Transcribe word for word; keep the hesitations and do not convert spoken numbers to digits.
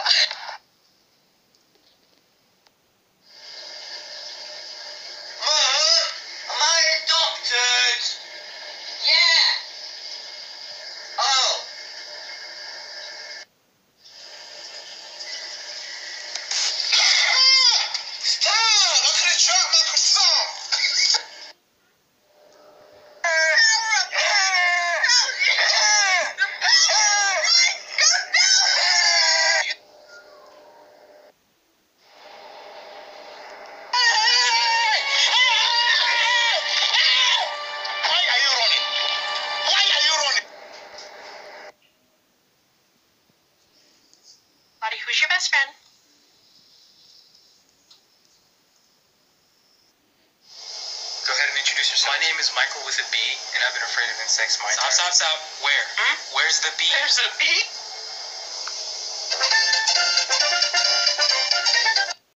Am I adopted? Yeah. Oh. Stop! I'm gonna drop my croissant. Buddy, who's your best friend? Go ahead and introduce yourself. My name is Michael with a B, and I've been afraid of insects my entire life. Stop, stop, stop. Where? Hmm? Where's the bee? There's a bee?